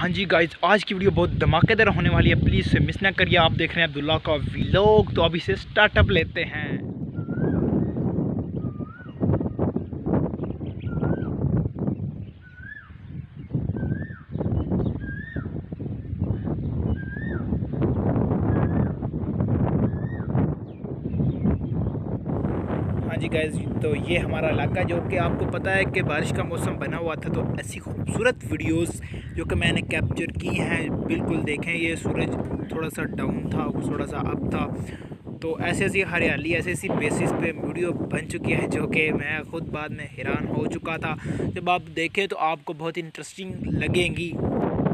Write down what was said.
हाँ जी गाइज, आज की वीडियो बहुत धमाकेदार होने वाली है। प्लीज़ से मिस ना करिए। आप देख रहे हैं अब्दुल्ला का व्लॉग। तो अभी से स्टार्टअप लेते हैं। हाँ जी गाइज, तो ये हमारा इलाका जो कि आपको पता है कि बारिश का मौसम बना हुआ था, तो ऐसी खूबसूरत वीडियोस जो कि मैंने कैप्चर की हैं। बिल्कुल देखें, ये सूरज थोड़ा सा डाउन था, थोड़ा सा अप था, तो ऐसी ऐसी हरियाली ऐसी ऐसी बेसिस पे वीडियो बन चुकी है जो कि मैं खुद बाद में हैरान हो चुका था। जब आप देखें तो आपको बहुत इंटरेस्टिंग लगेंगी।